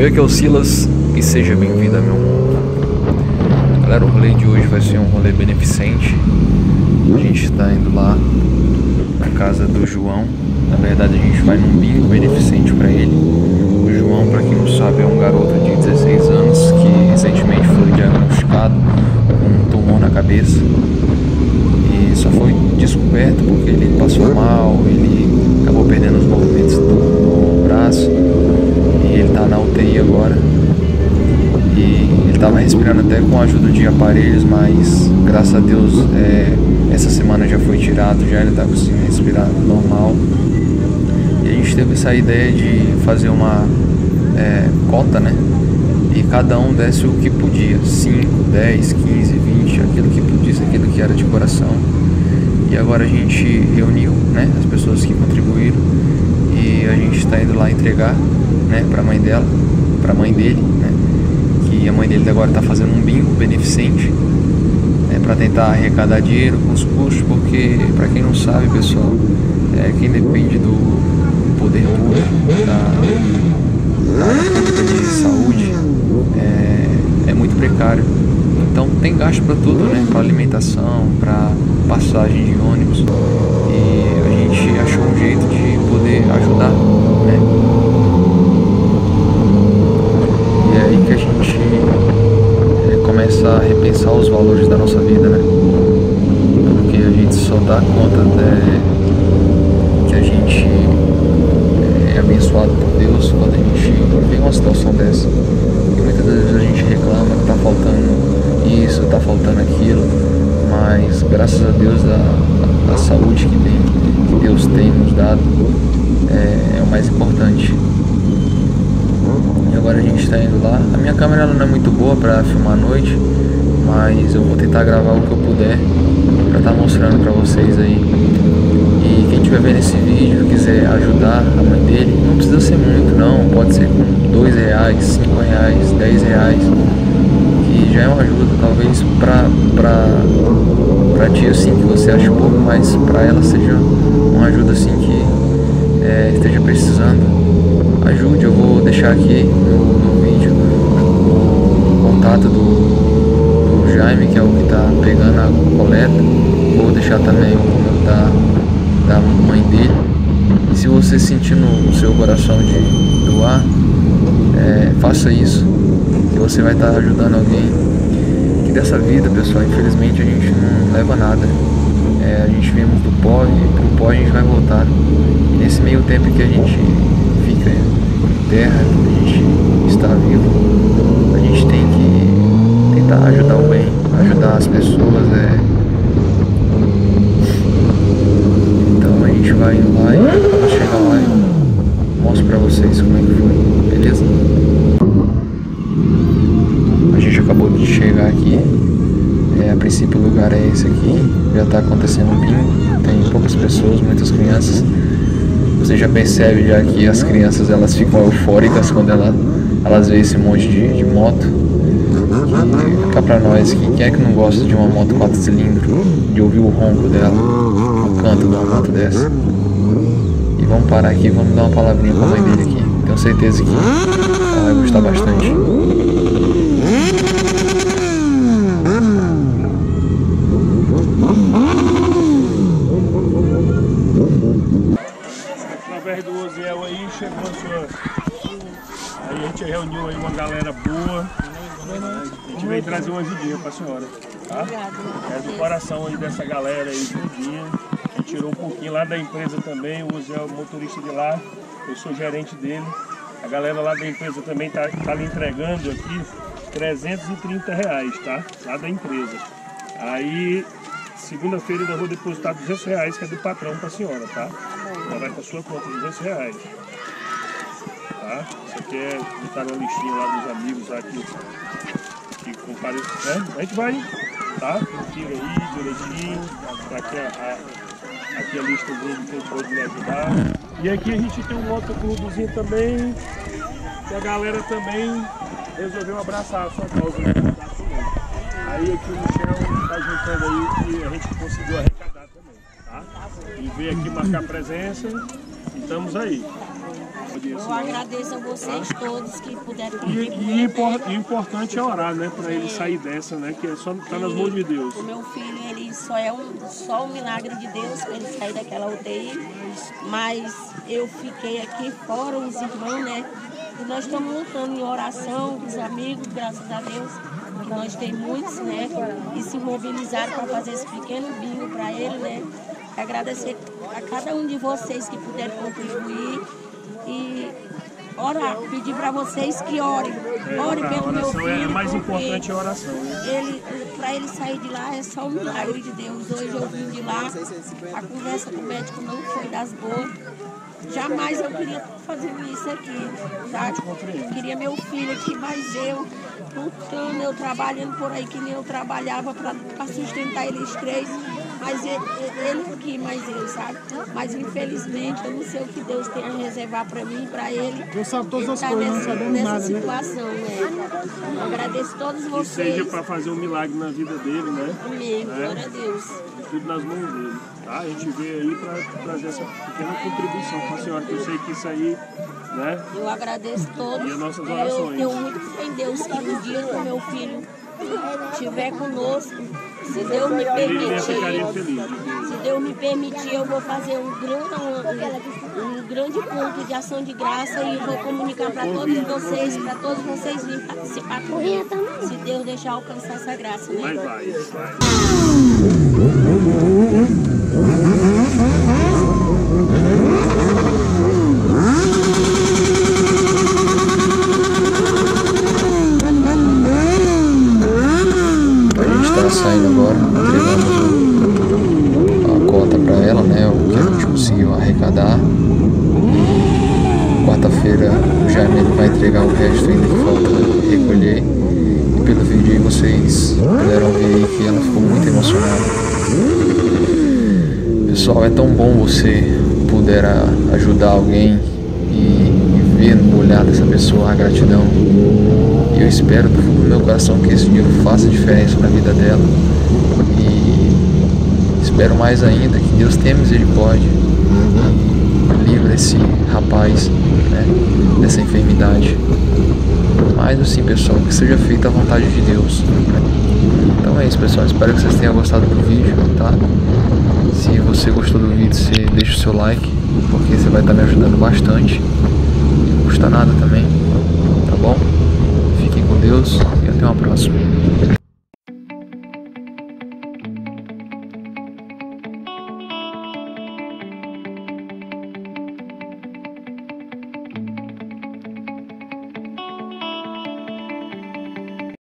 aqui é o Silas e seja bem-vindo ao meu mundo. Galera, o rolê de hoje vai ser um rolê beneficente. A gente está indo lá na casa do João. Na verdade, a gente vai num bingo beneficente para ele. O João, para quem não sabe, é um garoto de 16 anos que recentemente foi diagnosticado com um tumor na cabeça. E só foi descoberto porque ele passou mal, ele acabou perdendo os movimentos do braço. E ele tá na UTI agora. E ele tava respirando até com a ajuda de aparelhos, mas graças a Deus essa semana já foi tirado, já ele tá conseguindo respirar normal. E a gente teve essa ideia de fazer uma cota, né? E cada um desse o que podia, 5, 10, 15, 20, aquilo que podia, aquilo que era de coração. E agora a gente reuniu, né, as pessoas que contribuíram e a gente está indo lá entregar, né, para a mãe dela, para a mãe dele, né, que a mãe dele agora está fazendo um bingo beneficente, né, para tentar arrecadar dinheiro com os custos, porque para quem não sabe, pessoal, quem depende do poder público, da área de saúde, é muito precário. Então tem gasto para tudo, né, para alimentação, para passagem de ônibus, e a gente achou um jeito de poder ajudar, né? E é aí que a gente começa a repensar os valores da nossa vida, né? Porque a gente só dá conta que a gente é abençoado por Deus quando a gente vê uma situação dessa. E muitas vezes a gente reclama que tá faltando isso, tá faltando aquilo, mas graças a Deus a saúde que Deus tem nos dado é o mais importante. E agora a gente está indo lá. A minha câmera ela não é muito boa para filmar à noite, mas eu vou tentar gravar o que eu puder para estar mostrando para vocês aí. E quem estiver vendo esse vídeo e quiser ajudar a mãe dele, não precisa ser muito não, pode ser com R$2, R$5, R$10, que já é uma ajuda, talvez pra ti assim que você acha pouco, mas pra ela seja uma ajuda assim que esteja precisando. Ajude, eu vou deixar aqui no vídeo o contato do Jaime, que é o que tá pegando a coleta. Vou deixar também o número da mãe dele. E se você sentir no seu coração de doar, faça isso, que você vai estar ajudando alguém. Que dessa vida, pessoal, infelizmente a gente não leva nada. A gente viemos do pó e pro pó a gente vai voltar. E nesse meio tempo que a gente fica em terra, que a gente está vivo, a gente tem que tentar ajudar o bem, ajudar as pessoas. Então a gente vai indo lá e quando chegar lá eu mostro pra vocês como é que foi, beleza? A gente acabou de chegar aqui. A princípio o lugar é esse aqui. Já está acontecendo um bingo. Tem poucas pessoas, muitas crianças. Você já percebe já que as crianças elas ficam eufóricas quando elas veem esse monte de moto. E cá pra nós, quem é que não gosta de uma moto 4 cilindros? De ouvir o ronco dela, o canto de uma moto dessa. E vamos parar aqui, vamos dar uma palavrinha com a mãe dele aqui. Tenho certeza que ela vai gostar bastante. Através do Oziel aí, chegou a sua... Aí a gente reuniu aí uma galera boa. A gente veio trazer uma ajudinha pra senhora, tá? É do coração aí dessa galera aí, tudinha. A gente tirou um pouquinho lá da empresa também, o Oziel, motorista de lá, eu sou gerente dele. A galera lá da empresa também tá lhe entregando aqui R$330, tá? Lá da empresa. Aí, segunda-feira eu vou depositar R$200, que é do patrão pra senhora, tá? Ela vai pra sua conta, R$200. Tá? Isso aqui botar uma listinha lá dos amigos lá que comparecem, né? A gente vai, tá? Confira aí direitinho, tá aqui a lista dele que pode me ajudar. E aqui a gente tem um motoclubezinho também, que a galera também resolveu abraçar a sua causa, né? Aí aqui o Michel tá juntando aí que a gente conseguiu arrecadar também, tá? E veio aqui marcar presença e estamos aí. Eu agradeço a vocês todos que puderam E contribuir. o importante é orar, né? Para ele sair dessa, né? Que é só tá nas mãos de Deus. O meu filho, ele só um milagre de Deus para ele sair daquela UTI. Mas eu fiquei aqui fora, os irmãos, né? E nós estamos lutando em oração, os amigos, graças a Deus, que nós temos muitos, né? E se mobilizaram para fazer esse pequeno bingo para ele, né? Agradecer a cada um de vocês que puderam contribuir e orar, pedir para vocês que orem. Orem pelo meu filho. É mais importante a oração, né? Para ele sair de lá é só um milagre de Deus. Hoje eu vim de lá, a conversa com o médico não foi das boas. Jamais eu queria estar fazendo isso aqui, sabe? Eu queria meu filho aqui, mas eu lutando, eu trabalhando por aí que nem eu trabalhava para sustentar eles três. Mas ele aqui, mais eu, sabe? Mas infelizmente eu não sei o que Deus tem a reservar para mim e para ele. Deus sabe todas as tá coisas, não sabemos nessa nada, situação, né? Eu agradeço a todos Que vocês. seja para fazer um milagre na vida dele, né? Amém, glória a Deus. Tudo nas mãos dele, tá? A gente veio aí para trazer essa pequena contribuição com a senhora, que eu sei que isso aí, né? Eu agradeço a todos. E as nossas Eu orações. tenho muito fé em Deus que no dia que o meu filho estiver conosco, se Deus me Ele ficaria permitir, feliz. se Deus me permitir, eu vou fazer um grande culto de ação de graça e vou comunicar para todos vocês virem participar comigo. Se Deus deixar alcançar essa graça, né? Mas vai. Saindo agora, entregamos a cota para ela, né? O que a gente conseguiu arrecadar. Quarta-feira o Jaime vai entregar o resto ainda que falta recolher. E pelo vídeo aí vocês puderam ver aí que ela ficou muito emocionada. Pessoal, é tão bom você poder ajudar alguém e ver no olhar dessa pessoa a gratidão. E eu espero do fundo do meu coração que esse dinheiro faça diferença na vida dela. E espero mais ainda que Deus tenha misericórdia e livre esse rapaz, né, dessa enfermidade. Mas assim, pessoal, que seja feita a vontade de Deus, né? Então é isso, pessoal. Espero que vocês tenham gostado do vídeo, tá? Se você gostou do vídeo, você deixa o seu like, porque você vai estar me ajudando bastante. Não custa nada também, tá bom? Fiquem com Deus e até uma próxima.